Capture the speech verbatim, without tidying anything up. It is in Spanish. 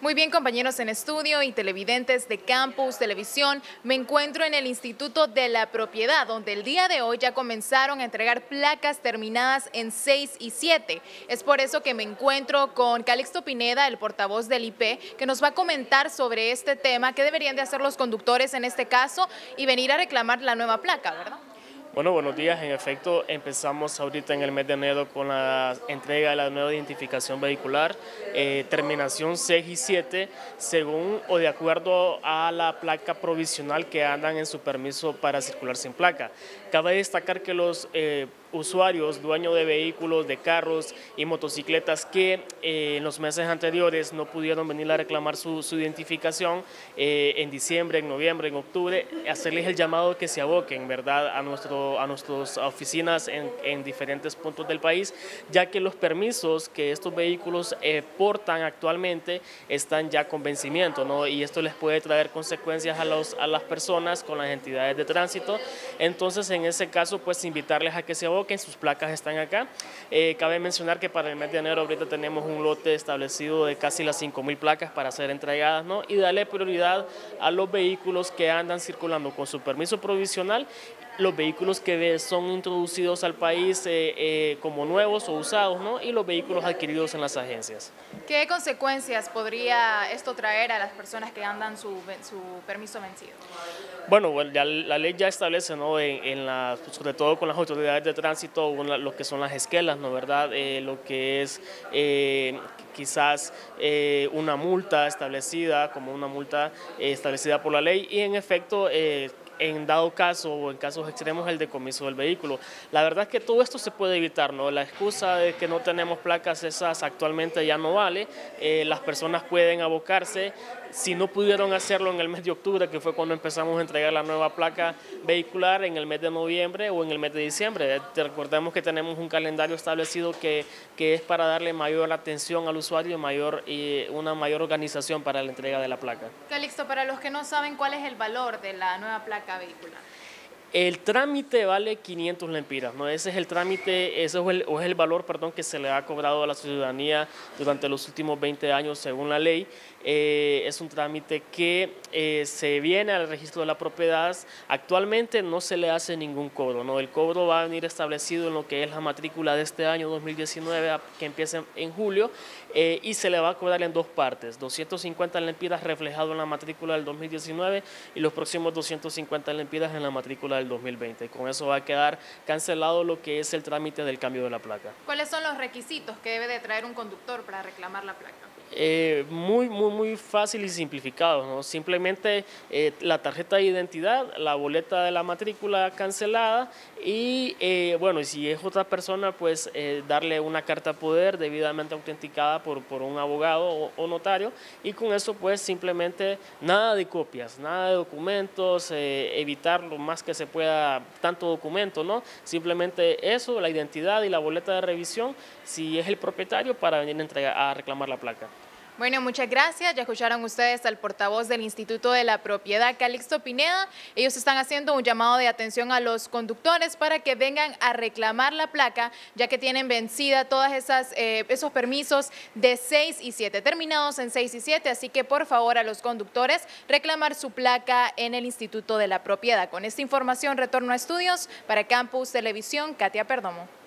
Muy bien, compañeros en estudio y televidentes de Campus Televisión, me encuentro en el Instituto de la Propiedad, donde el día de hoy ya comenzaron a entregar placas terminadas en seis y siete. Es por eso que me encuentro con Calixto Pineda, el portavoz del I P, que nos va a comentar sobre este tema, qué deberían de hacer los conductores en este caso y venir a reclamar la nueva placa, ¿verdad? Bueno, buenos días. En efecto, empezamos ahorita en el mes de enero con la entrega de la nueva identificación vehicular, eh, terminación seis y siete, según o de acuerdo a la placa provisional que andan en su permiso para circular sin placa. Cabe destacar que los eh, usuarios, dueños de vehículos, de carros y motocicletas que eh, en los meses anteriores no pudieron venir a reclamar su, su identificación eh, en diciembre, en noviembre, en octubre, hacerles el llamado que se aboquen, ¿verdad?, a, nuestro, a nuestras oficinas en, en diferentes puntos del país, ya que los permisos que estos vehículos eh, portan actualmente están ya con vencimiento, ¿no? Y esto les puede traer consecuencias a, los, a las personas con las entidades de tránsito. Entonces, en ese caso, pues invitarles a que se aboquen. Sus placas están acá. Eh, cabe mencionar que para el mes de enero ahorita tenemos un lote establecido de casi las cinco mil placas para ser entregadas, ¿no? Y darle prioridad a los vehículos que andan circulando con su permiso provisional, los vehículos que son introducidos al país eh, eh, como nuevos o usados, ¿no? Y los vehículos adquiridos en las agencias. ¿Qué consecuencias podría esto traer a las personas que andan su, su permiso vencido? Bueno, bueno ya la ley ya establece, ¿no?, en, en la, sobre todo con las autoridades de tránsito, una, lo que son las esquelas, ¿no?, ¿verdad? Eh, lo que es eh, quizás eh, una multa establecida, como una multa eh, establecida por la ley, y en efecto, eh, en dado caso o en casos extremos, el decomiso del vehículo. La verdad es que todo esto se puede evitar, ¿no? La excusa de que no tenemos placas, esas actualmente ya no vale. Eh, las personas pueden abocarse. Si no pudieron hacerlo en el mes de octubre, que fue cuando empezamos a entregar la nueva placa vehicular, en el mes de noviembre o en el mes de diciembre. Recordemos que tenemos un calendario establecido que, que es para darle mayor atención al usuario y mayor, y una mayor organización para la entrega de la placa. Calixto, para los que no saben, ¿cuál es el valor de la nueva placa vehicular? El trámite vale quinientos lempiras, ¿no? Ese es el trámite, ese es el, o es el valor, perdón, que se le ha cobrado a la ciudadanía durante los últimos veinte años según la ley. Eh, es un trámite que eh, se viene al registro de la propiedad. Actualmente no se le hace ningún cobro, ¿no? El cobro va a venir establecido en lo que es la matrícula de este año dos mil diecinueve, que empieza en julio, eh, y se le va a cobrar en dos partes, doscientos cincuenta lempiras reflejado en la matrícula del dos mil diecinueve y los próximos doscientos cincuenta lempiras en la matrícula del dos mil veinte. Con eso va a quedar cancelado lo que es el trámite del cambio de la placa. ¿Cuáles son los requisitos que debe de traer un conductor para reclamar la placa? Eh, muy, muy, muy fácil y simplificado, ¿no? Simplemente eh, la tarjeta de identidad, la boleta de la matrícula cancelada y, eh, bueno, y si es otra persona, pues eh, darle una carta poder debidamente autenticada por, por un abogado o, o notario, y con eso, pues simplemente nada de copias, nada de documentos, eh, evitar lo más que se pueda tanto documento, ¿no? Simplemente eso, la identidad y la boleta de revisión, si es el propietario, para venir a, entregar, a reclamar la placa. Bueno, muchas gracias. Ya escucharon ustedes al portavoz del Instituto de la Propiedad, Calixto Pineda. Ellos están haciendo un llamado de atención a los conductores para que vengan a reclamar la placa, ya que tienen vencida todos eh, esos permisos de seis y siete, terminados en seis y siete. Así que, por favor, a los conductores, reclamar su placa en el Instituto de la Propiedad. Con esta información, retorno a estudios para Campus Televisión, Katia Perdomo.